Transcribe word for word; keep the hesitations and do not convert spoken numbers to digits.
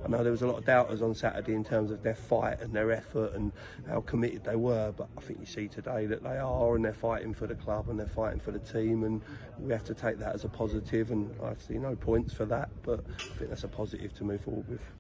I know there was a lot of doubters on Saturday in terms of their fight and their effort and how committed they were, but I think you see today that they are, and they're fighting for the club and they're fighting for the team, and we have to take that as a positive, and I see no points for that, but I think that's a positive to move forward with.